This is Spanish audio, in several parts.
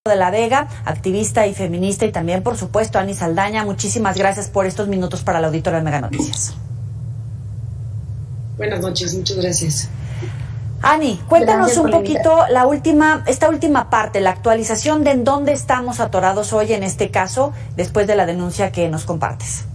de la Vega, activista y feminista, y también, por supuesto, Ani Saldaña. Muchísimas gracias por estos minutos para la auditoría de Mega Noticias. Buenas noches, muchas gracias. Ani, cuéntanos un poquito esta última parte, la actualización de en dónde estamos atorados hoy en este caso, después de la denuncia que nos compartes.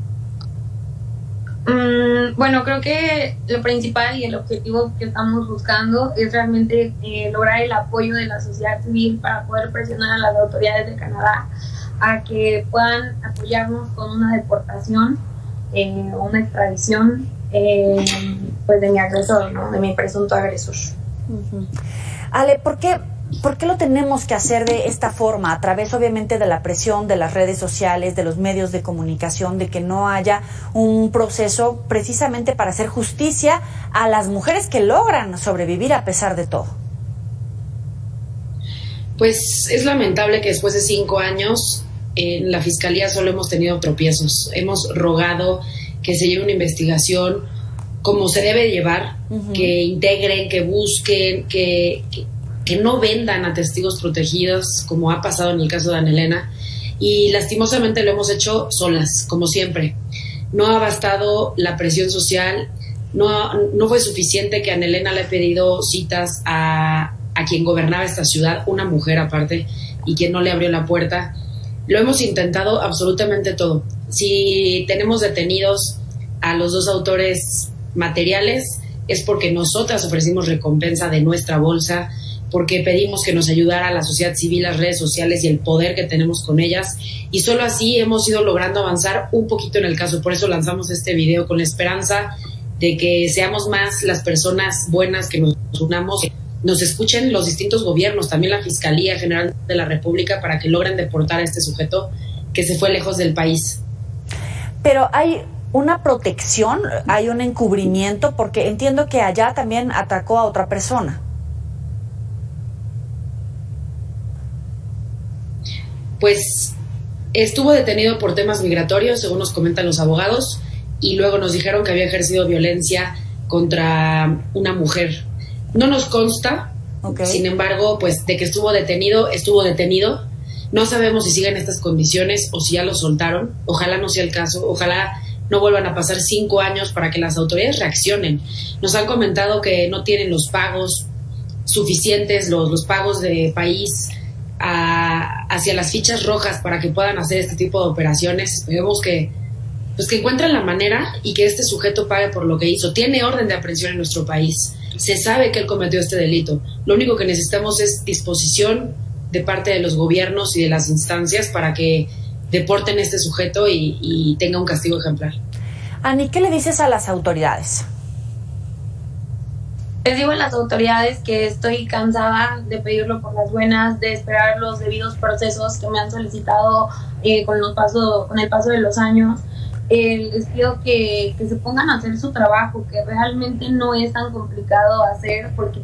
Bueno, creo que lo principal y el objetivo que estamos buscando es realmente lograr el apoyo de la sociedad civil para poder presionar a las autoridades de Canadá a que puedan apoyarnos con una deportación o una extradición pues de mi agresor, ¿no? De mi presunto agresor. Ale, ¿por qué lo tenemos que hacer de esta forma? A través, obviamente, de la presión de las redes sociales, de los medios de comunicación, de que no haya un proceso precisamente para hacer justicia a las mujeres que logran sobrevivir a pesar de todo. Pues es lamentable que después de 5 años en la Fiscalía solo hemos tenido tropiezos. Hemos rogado que se lleve una investigación como se debe llevar, que integren, que busquen, que no vendan a testigos protegidos, como ha pasado en el caso de Ana Elena, y lastimosamente lo hemos hecho solas, como siempre. No ha bastado la presión social, no fue suficiente que Ana Elena le ha pedido citas a quien gobernaba esta ciudad, una mujer aparte, y quien no le abrió la puerta. Lo hemos intentado absolutamente todo. Si tenemos detenidos a los 2 autores materiales, es porque nosotras ofrecimos recompensa de nuestra bolsa, porque pedimos que nos ayudara la sociedad civil, las redes sociales y el poder que tenemos con ellas, y solo así hemos ido logrando avanzar un poquito en el caso. Por eso lanzamos este video con la esperanza de que seamos más las personas buenas, que nos unamos, que nos escuchen los distintos gobiernos, también la Fiscalía General de la República, para que logren deportar a este sujeto que se fue lejos del país. Pero hay una protección, hay un encubrimiento, porque entiendo que allá también atacó a otra persona. Pues estuvo detenido por temas migratorios, según nos comentan los abogados, y luego nos dijeron que había ejercido violencia contra una mujer. No nos consta, sin embargo, pues de que estuvo detenido. No sabemos si siguen estas condiciones o si ya lo soltaron. Ojalá no sea el caso, ojalá no vuelvan a pasar 5 años para que las autoridades reaccionen. Nos han comentado que no tienen los pagos suficientes, los pagos de país hacia las fichas rojas para que puedan hacer este tipo de operaciones. Esperemos que encuentren la manera y que este sujeto pague por lo que hizo. Tiene orden de aprehensión en nuestro país. Se sabe que él cometió este delito. Lo único que necesitamos es disposición de parte de los gobiernos y de las instancias para que deporten a este sujeto y tenga un castigo ejemplar. Ani, ¿qué le dices a las autoridades? Les digo a las autoridades que estoy cansada de pedirlo por las buenas, de esperar los debidos procesos que me han solicitado con el paso de los años. Les pido que se pongan a hacer su trabajo, que realmente no es tan complicado hacer, porque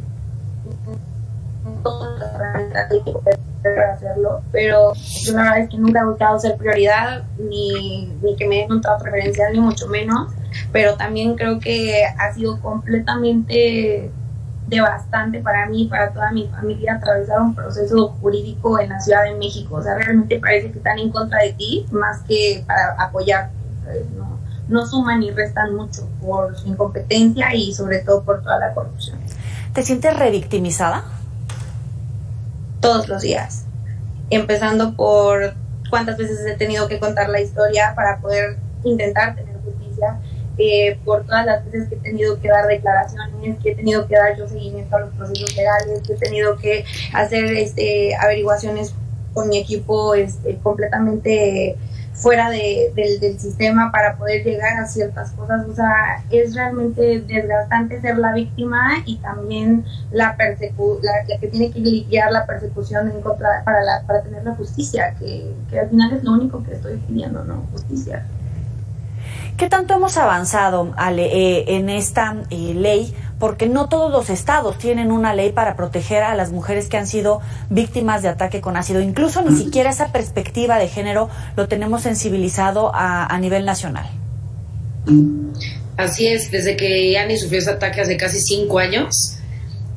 todas las herramientas hay que poder hacerlo, pero yo la verdad es que nunca he buscado ser prioridad, ni que me den un trato preferencial, ni mucho menos, pero también creo que ha sido completamente devastante para mí y para toda mi familia atravesar un proceso jurídico en la Ciudad de México. O sea, realmente parece que están en contra de ti más que para apoyarte. No suman ni restan mucho por su incompetencia y sobre todo por toda la corrupción. ¿Te sientes revictimizada? Todos los días, empezando por cuántas veces he tenido que contar la historia para poder intentar tener justicia, por todas las veces que he tenido que dar declaraciones, que he tenido que dar yo seguimiento a los procesos legales, que he tenido que hacer averiguaciones con mi equipo completamente fuera del sistema para poder llegar a ciertas cosas. O sea, es realmente desgastante ser la víctima y también la que tiene que lidiar la persecución en contra para tener la justicia, que al final es lo único que estoy pidiendo, ¿no? Justicia. ¿Qué tanto hemos avanzado, Ale, en esta ley? Porque no todos los estados tienen una ley para proteger a las mujeres que han sido víctimas de ataque con ácido. Incluso ni siquiera esa perspectiva de género lo tenemos sensibilizado a nivel nacional. Así es, desde que Ani sufrió ese ataque hace casi 5 años,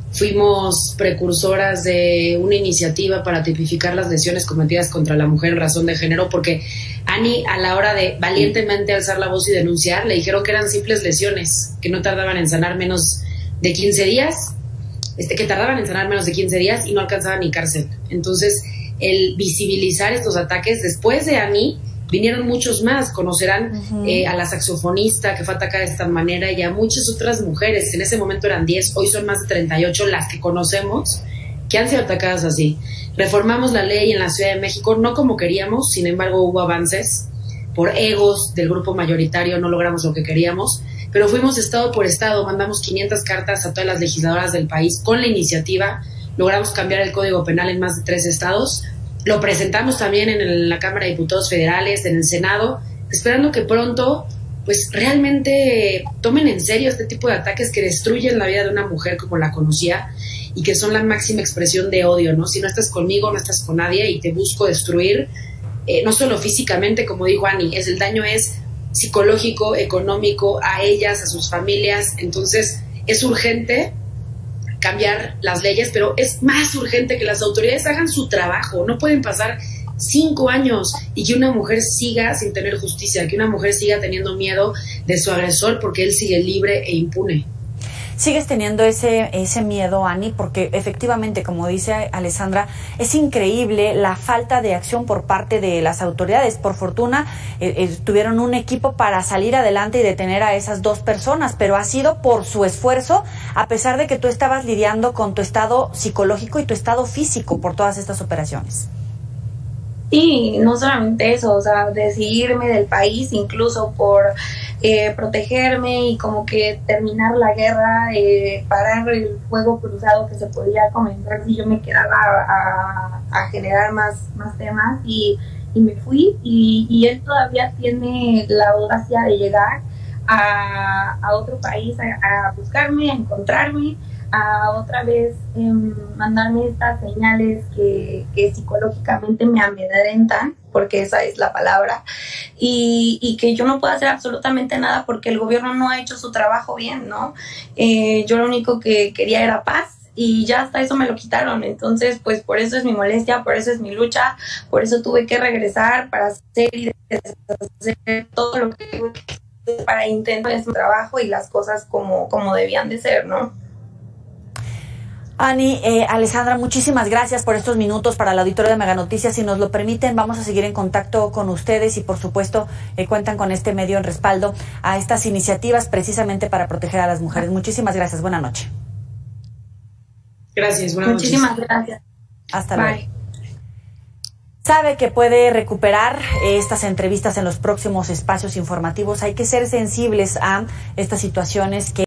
fuimos precursoras de una iniciativa para tipificar las lesiones cometidas contra la mujer en razón de género, porque Ani, a la hora de valientemente alzar la voz y denunciar, le dijeron que eran simples lesiones, que no tardaban en sanar menos de 15 días, que tardaban en sanar menos de 15 días y no alcanzaban ni cárcel. Entonces, el visibilizar estos ataques, después de Ani, vinieron muchos más. Conocerán a la saxofonista que fue atacada de esta manera y a muchas otras mujeres. En ese momento eran 10, hoy son más de 38 las que conocemos que han sido atacadas así. Reformamos la ley en la Ciudad de México, no como queríamos, sin embargo hubo avances. Por egos del grupo mayoritario no logramos lo que queríamos, pero fuimos estado por estado, mandamos 500 cartas a todas las legisladoras del país con la iniciativa, logramos cambiar el Código Penal en más de 3 estados, lo presentamos también en la Cámara de Diputados Federales, en el Senado, esperando que pronto pues realmente tomen en serio este tipo de ataques que destruyen la vida de una mujer como la conocía y que son la máxima expresión de odio, ¿no? Si no estás conmigo, no estás con nadie y te busco destruir, no solo físicamente, como dijo Ani, el daño es psicológico, económico, a ellas, a sus familias. Entonces es urgente cambiar las leyes, pero es más urgente que las autoridades hagan su trabajo. No pueden pasar 5 años y que una mujer siga sin tener justicia, que una mujer siga teniendo miedo de su agresor porque él sigue libre e impune. ¿Sigues teniendo ese miedo, Ani? Porque efectivamente, como dice Alessandra, es increíble la falta de acción por parte de las autoridades. Por fortuna, tuvieron un equipo para salir adelante y detener a esas 2 personas, pero ha sido por su esfuerzo, a pesar de que tú estabas lidiando con tu estado psicológico y tu estado físico por todas estas operaciones. Sí, no solamente eso, o sea, decidirme del país incluso por protegerme y como que terminar la guerra, parar el fuego cruzado que se podía comenzar si yo me quedaba a generar más temas y me fui y él todavía tiene la audacia de llegar a otro país a buscarme, a encontrarme, a otra vez mandarme estas señales que psicológicamente me amedrentan, porque esa es la palabra, y que yo no puedo hacer absolutamente nada porque el gobierno no ha hecho su trabajo bien, ¿no? Yo lo único que quería era paz y ya hasta eso me lo quitaron. Entonces pues por eso es mi molestia, por eso es mi lucha, por eso tuve que regresar para hacer y deshacer todo lo que tuve que hacer para intentar su trabajo y las cosas como debían de ser, ¿no? Ani, Alessandra, muchísimas gracias por estos minutos para el auditorio de Mega Noticias. Si nos lo permiten, vamos a seguir en contacto con ustedes y, por supuesto, cuentan con este medio en respaldo a estas iniciativas precisamente para proteger a las mujeres. Muchísimas gracias. Buenas noches. Gracias. Buenas noches. Muchísimas gracias. Hasta luego. Sabe que puede recuperar estas entrevistas en los próximos espacios informativos. Hay que ser sensibles a estas situaciones que